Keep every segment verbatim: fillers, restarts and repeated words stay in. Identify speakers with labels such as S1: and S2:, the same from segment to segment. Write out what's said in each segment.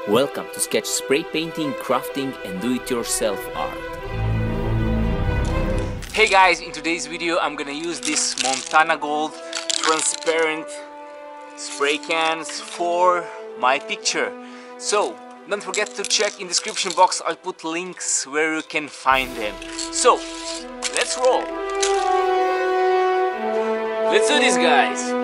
S1: Welcome to Sketch Spray Painting, Crafting and Do-It-Yourself Art. Hey guys, in today's video I'm gonna use this Montana Gold transparent spray cans for my picture. So don't forget to check in the description box, I'll put links where you can find them. So let's roll! Let's do this, guys!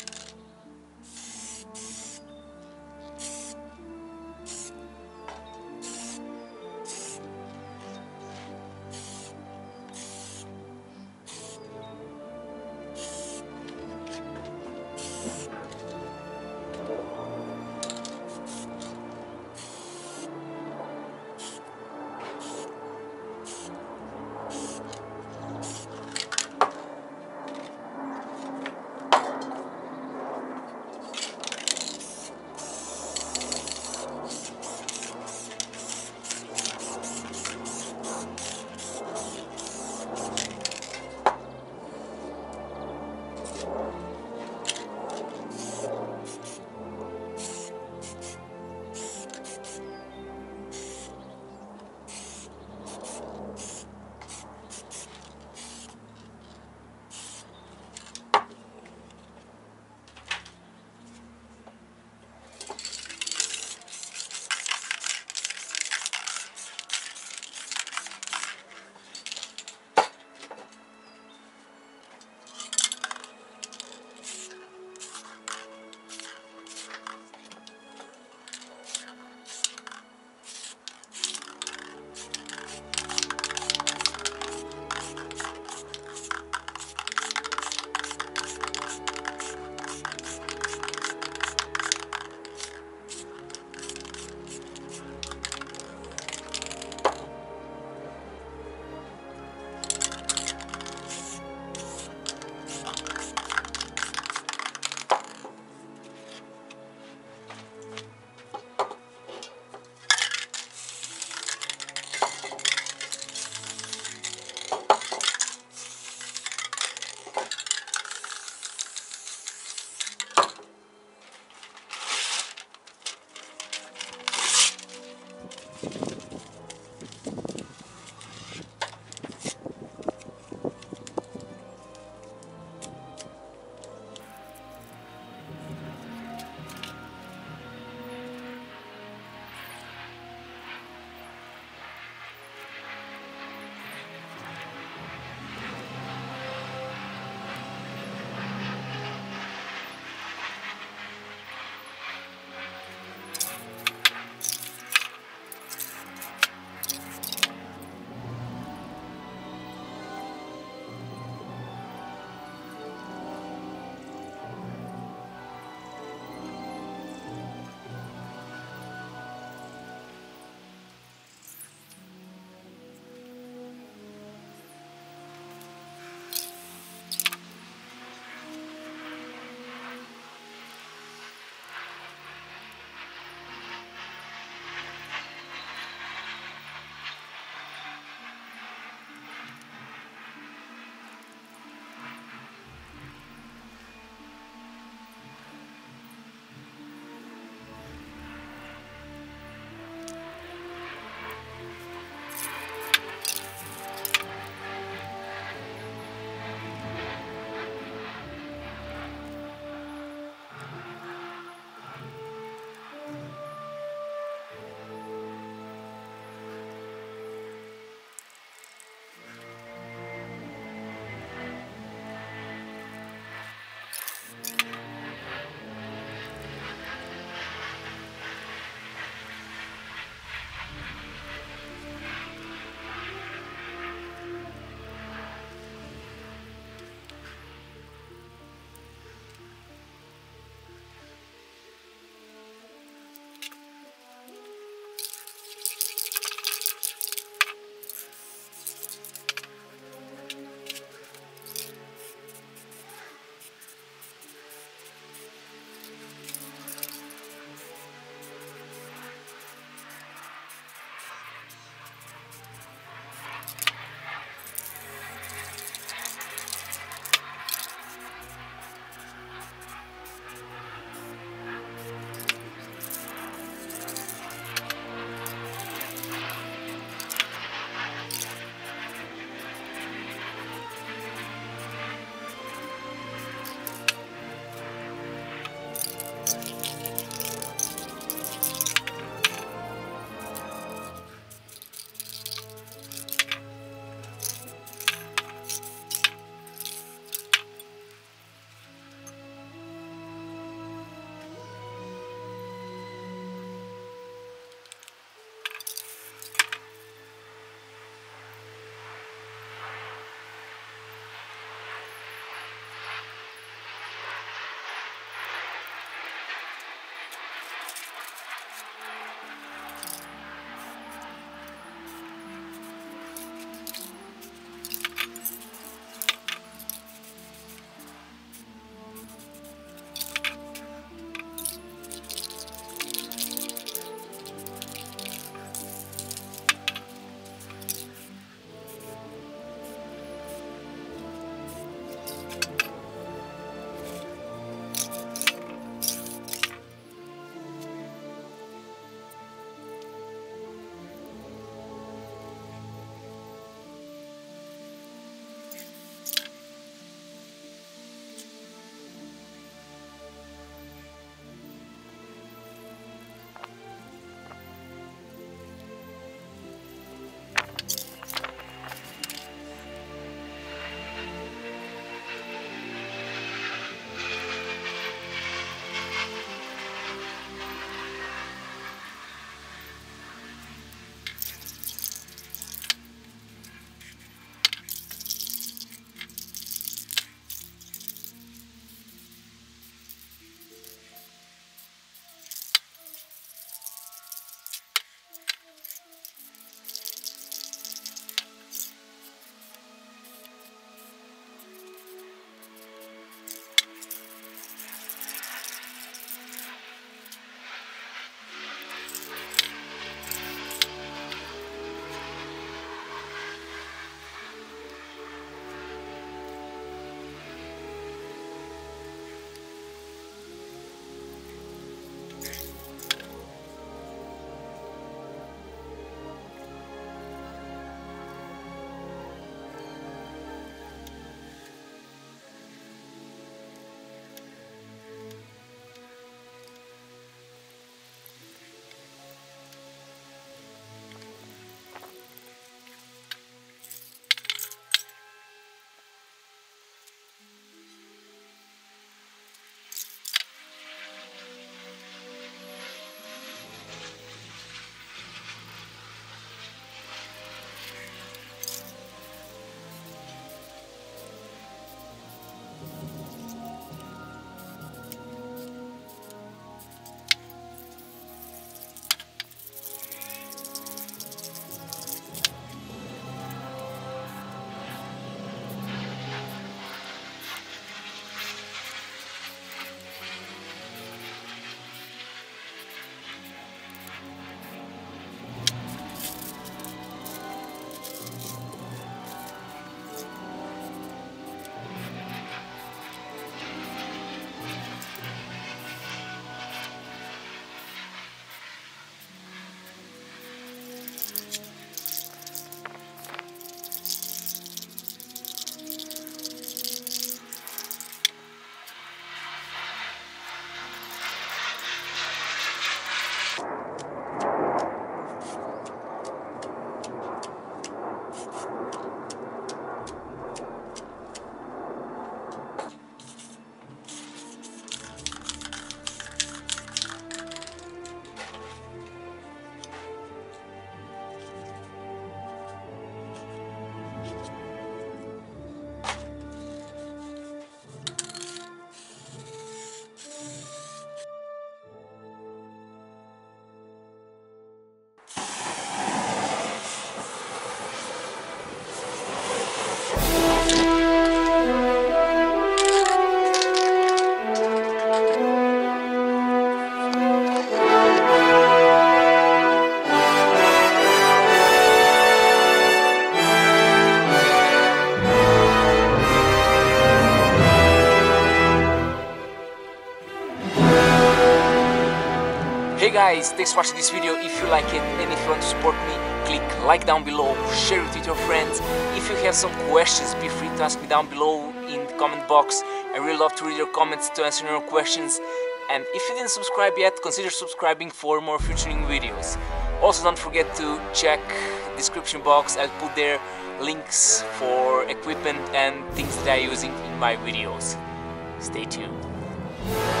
S1: Okay guys, thanks for watching this video. If you like it and if you want to support me, click like down below, share it with your friends. If you have some questions, be free to ask me down below in the comment box. I really love to read your comments to answer your questions. And if you didn't subscribe yet, consider subscribing for more future videos. Also, don't forget to check the description box. I'll put there links for equipment and things that I'm using in my videos. Stay tuned.